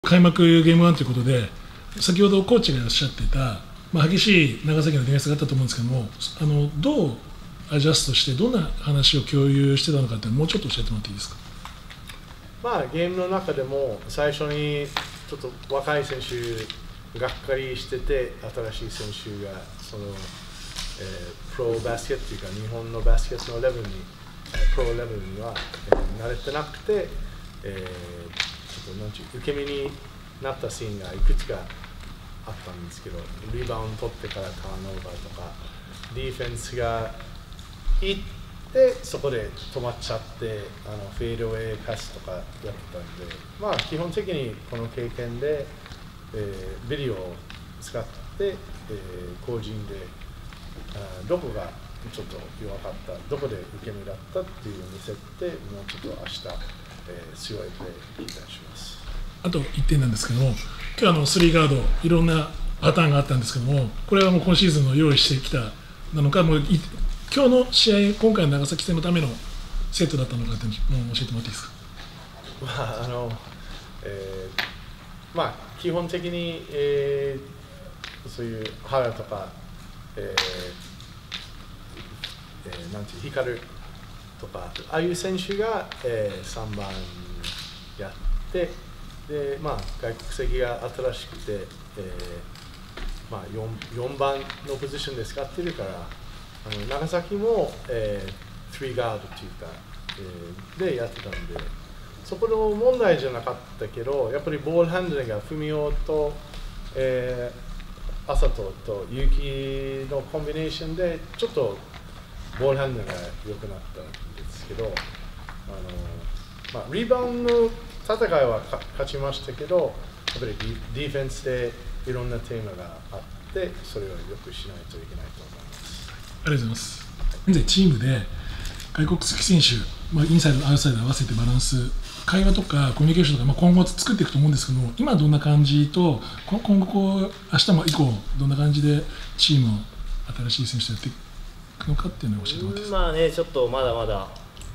開幕ゲーム1ということで、先ほどコーチがおっしゃっていた、激しい長崎のディフェンスがあったと思うんですけども、どうアジャストして、どんな話を共有してたのかって、もうちょっと教えてもらっていいですか。 ゲームの中でも最初にちょっと若い選手がっかりしてて、新しい選手がプロバスケットというか日本のバスケットのレベルに、プロレベルには、慣れてなくて、ちょっとなんちゅう受け身になったシーンがいくつかあったんですけど、リバウンド取ってからターンオーバーとか、ディフェンスが行ってそこで止まっちゃってフェードウェイパスとかやってたんで、基本的にこの経験で、ビデオを使って、個人でどこがちょっと弱かった、どこで受け身だったっていうのを見せて、もうちょっと明日、強いプレー期待します。 あと1点なんですけども、今日スリーガードいろんなパターンがあったんですけども、これはもう今シーズンの用意してきたなのか、もう今日の試合、今回の長崎戦のためのセットだったのかってもう教えてもらっていいですか。 基本的に、そういう原とか、なんていう光とか、ああいう選手が、3番やって、で外国籍が新しくて、4番のポジションで使ってるから、長崎も、3ガードというか、でやってたんで、そこの問題じゃなかったけど、やっぱりボールハンドリングが文雄と、麻人と結城のコンビネーションでちょっとボールハンドリングが良くなったんですけど、リバウンド戦いは勝ちましたけど、やっぱりディフェンスでいろんなテーマがあって、それをよくしないといけないと思います。 ありがとうございます。現在チームで外国籍選手、インサイド、アウトサイド合わせてバランス、会話とかコミュニケーションとか、今後作っていくと思うんですけども、今どんな感じと、今後、明日も以降、どんな感じでチームを新しい選手とやっていくのかっていうのを教えてもらっていいですか。 ちょっとまだまだ、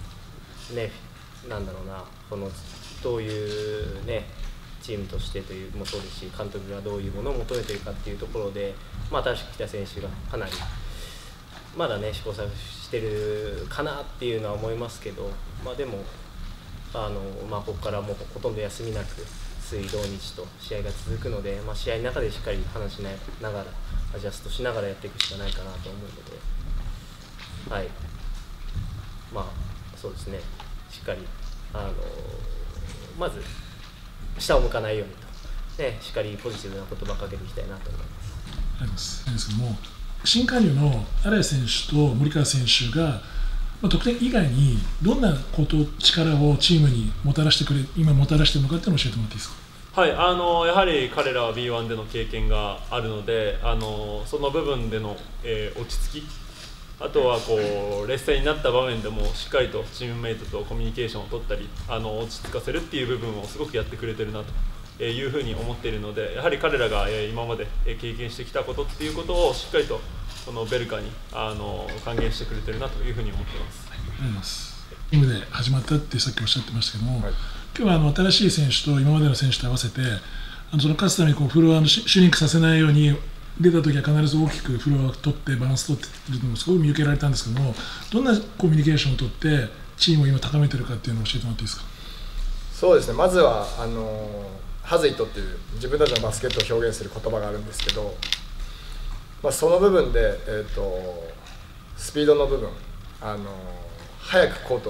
なんだろうな、どういうチームとしてというもそうですし、監督がどういうものを求めているかっていうところで、新しく来た選手がかなりまだ試行錯誤してるかなっていうのは思いますけど、でもここからもうほとんど休みなく水土日と試合が続くので、試合の中でしっかり話しながらアジャストしながらやっていくしかないかなと思うので、そうですね、しっかりまず下を向かないようにと、しっかりポジティブな言葉をかけていきたいなと思います。 ありますけども、新加入の荒谷選手と森川選手が、得点以外にどんな力をチームにもたらしてるのかっていうのを教えてもらっていいですか。 やはり彼らは B1 での経験があるので、その部分での、落ち着き、あとは劣勢になった場面でもしっかりとチームメイトとコミュニケーションを取ったり、落ち着かせるっていう部分をすごくやってくれてるなというふうに思っているので、やはり彼らが今まで経験してきたことっていうことをしっかりとこのベルカに還元してくれてるなというふうに思っています。 ありがとうございます。チームで始まったってさっきおっしゃってましたけども、今日は新しい選手と今までの選手と合わせてその勝つためにフロアのシュリンクさせないように出たときは必ず大きくフロアを取ってバランス取っているのもすごく見受けられたんですけども、どんなコミュニケーションを取ってチームを今高めているかっていうのを教えてもらっていいですか。 そうですね、まずはハズイトっていう自分たちのバスケットを表現する言葉があるんですけど、その部分で、スピードの部分、早くコート、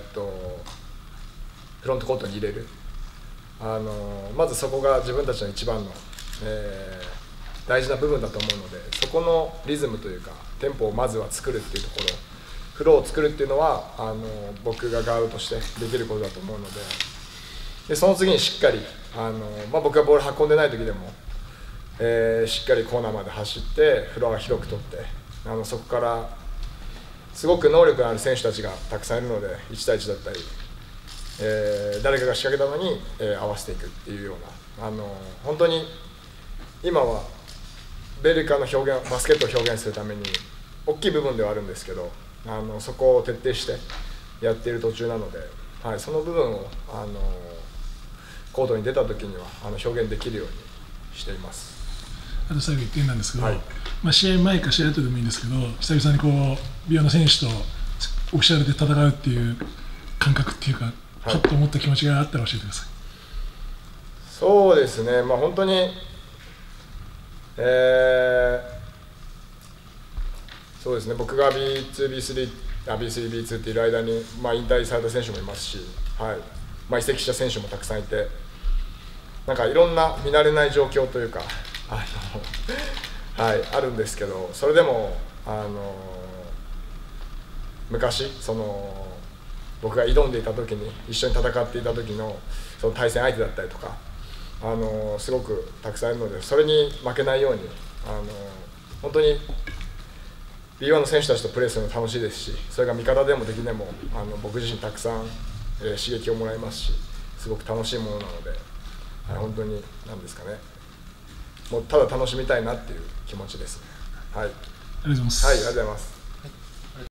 フロントコートに入れる、まずそこが自分たちの一番の、大事な部分だと思うので、そこのリズムというかテンポをまずは作るっていうところ、フローを作るっていうのは僕がガードとしてできることだと思うので、その次にしっかり僕がボール運んでない時でも、しっかりコーナーまで走ってフロアを広く取って、そこからすごく能力のある選手たちがたくさんいるので、1対1だったり、誰かが仕掛けたのに、合わせていくっていうような、本当に今はベルカの表現、バスケットを表現するために大きい部分ではあるんですけど、そこを徹底してやっている途中なので、その部分をコートに出た時には表現できるようにしています。 あと最後1点なんですけど、 はい、 試合前か試合後でもいいんですけど、久々にこうB1の選手とオフィシャルで戦うっていう感覚っていうか、パッと思った気持ちがあったら教えてください。 そうですね、本当に、そうですね、僕が B2、B3、B3、B2 っている間に、引退された選手もいますし、移籍した選手もたくさんいて、なんかいろんな見慣れない状況というか、あるんですけど、それでも、昔僕が挑んでいた時に、一緒に戦っていた時のその対戦相手だったりとか、すごくたくさんいるので、それに負けないように、本当に B1 の選手たちとプレーするの楽しいですし、それが味方でも敵でも僕自身たくさん、刺激をもらいますし、すごく楽しいものなので、本当に何ですかね、もうただ楽しみたいなっていう気持ちですね。 ありがとうございます。 ありがとうございます。